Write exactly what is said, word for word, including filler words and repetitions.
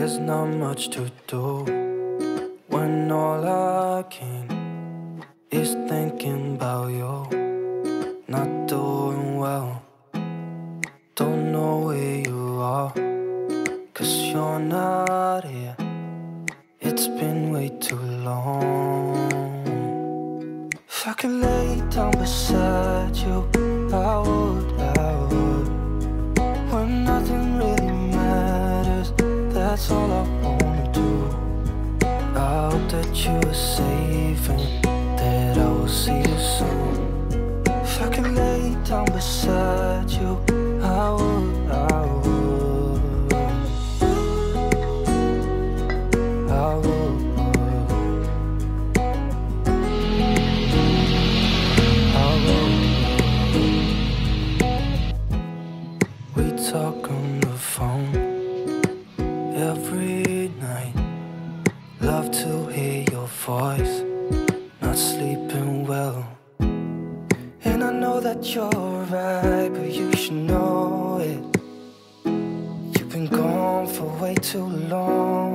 There's not much to do when all I can is thinking about you. Not doing well, don't know where you are, 'cause you're not here. It's been way too long. If I could lay down beside you, I would, I would. When nothing really matters, that's all I wanna do. I hope that you are safe and that I will see you soon. If I could lay down beside you, I would, I would. I would. I would. We talk on the phone every night. Love to hear your voice. Not sleeping well. And I know that you're right, but you should know it. You've been gone for way too long.